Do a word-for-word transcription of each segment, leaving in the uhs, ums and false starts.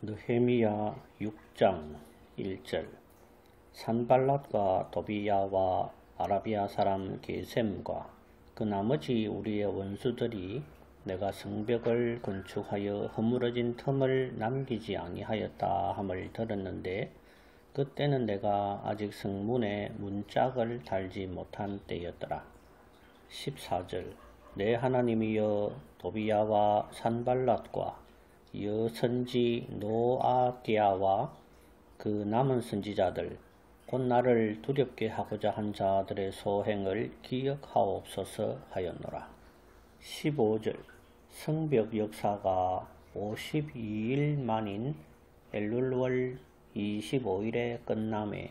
느헤미야 육 장 일 절. 산발랏과 도비야와 아라비아 사람 게셈과 그 나머지 우리의 원수들이 내가 성벽을 건축하여 허물어진 틈을 남기지 아니하였다 함을 들었는데, 그때는 내가 아직 성문에 문짝을 달지 못한 때였더라. 십사 절. 내 하나님이여, 도비야와 산발랏과 여선지 노아디아와 그 남은 선지자들, 곧 나를 두렵게 하고자 한 자들의 소행을 기억하옵소서 하였노라. 십오 절. 성벽 역사가 오십이 일 만인 엘룰월 이십오 일에 끝나매.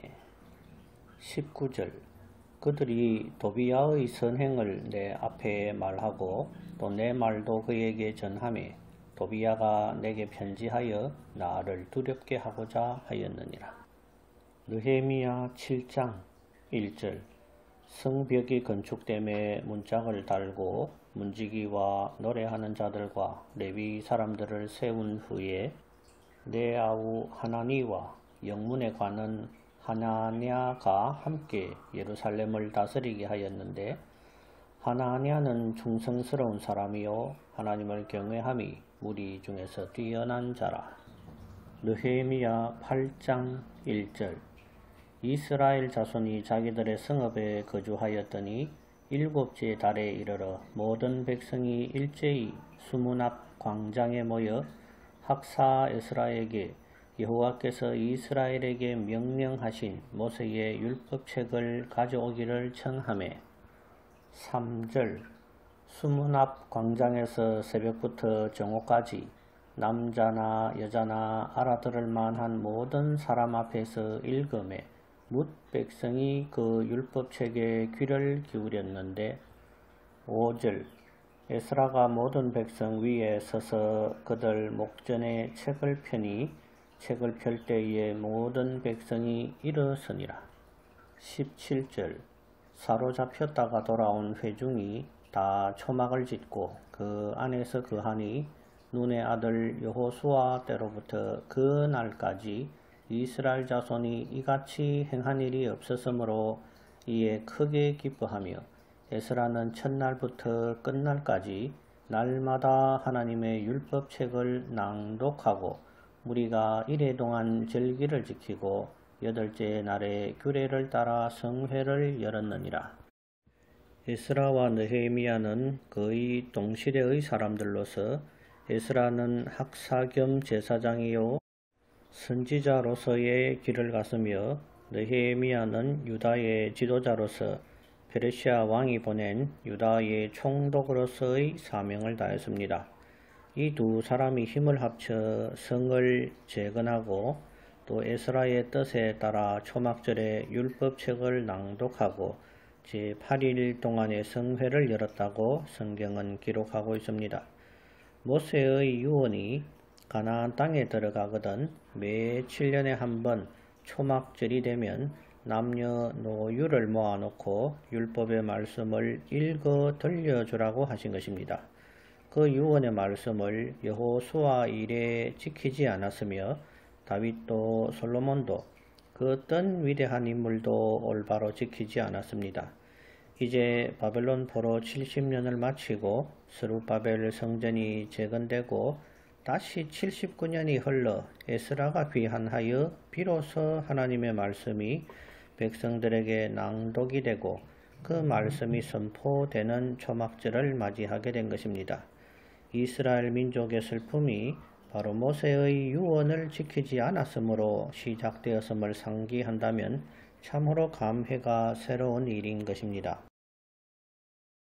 십구 절. 그들이 도비야의 선행을 내 앞에 말하고 또 내 말도 그에게 전하매 도비야가 내게 편지하여 나를 두렵게 하고자 하였느니라. 느헤미야 칠 장 일 절. 성벽이 건축됨에 문짝을 달고 문지기와 노래하는 자들과 레위 사람들을 세운 후에 내 아우 하나니와 영문에 관한 하나냐가 함께 예루살렘을 다스리게 하였는데, 하나냐는 충성스러운 사람이요 하나님을 경외함이 무리 중에서 뛰어난 자라. 느헤미야 팔 장 일 절. 이스라엘 자손이 자기들의 성읍에 거주하였더니 일곱째 달에 이르러 모든 백성이 일제히 수문 앞 광장에 모여 학사 에스라에게 여호와께서 이스라엘에게 명령하신 모세의 율법책을 가져오기를 청하매. 삼 절. 수문 앞 광장에서 새벽부터 정오까지 남자나 여자나 알아들을 만한 모든 사람 앞에서 읽음에 뭇 백성이 그 율법책에 귀를 기울였는데. 오 절. 에스라가 모든 백성 위에 서서 그들 목전에 책을 펴니 책을 펼 때에 모든 백성이 일어서니라. 십칠 절. 사로잡혔다가 돌아온 회중이 다 초막을 짓고 그 안에서 거하니 눈의 아들 여호수아 때로부터 그 날까지 이스라엘 자손이 이같이 행한 일이 없었으므로 이에 크게 기뻐하며 에스라는 첫날부터 끝날까지 날마다 하나님의 율법책을 낭독하고 무리가 이래 동안 절기를 지키고 여덟째 날에 규례를 따라 성회를 열었느니라. 에스라와 느헤미야는 거의 동시대의 사람들로서 에스라는 학사 겸 제사장이요 선지자로서의 길을 갔으며, 느헤미야는 유다의 지도자로서 페르시아 왕이 보낸 유다의 총독으로서의 사명을 다했습니다. 이 두 사람이 힘을 합쳐 성을 재건하고 또 에스라의 뜻에 따라 초막절에 율법책을 낭독하고 제팔 일 동안의 성회를 열었다고 성경은 기록하고 있습니다. 모세의 유언이 가나안 땅에 들어가거든 매 칠 년에 한 번 초막절이 되면 남녀노유를 모아놓고 율법의 말씀을 읽어 들려주라고 하신 것입니다. 그 유언의 말씀을 여호수아 이래 지키지 않았으며 다윗도 솔로몬도 그 어떤 위대한 인물도 올바로 지키지 않았습니다. 이제 바벨론 포로 칠십 년을 마치고 스룹바벨 성전이 재건되고 다시 칠십구 년이 흘러 에스라가 귀환하여 비로소 하나님의 말씀이 백성들에게 낭독이 되고 그 말씀이 선포되는 초막절을 맞이하게 된 것입니다. 이스라엘 민족의 슬픔이 바로 모세의 유언을 지키지 않았으므로 시작되었음을 상기한다면 참으로 감회가 새로운 일인 것입니다.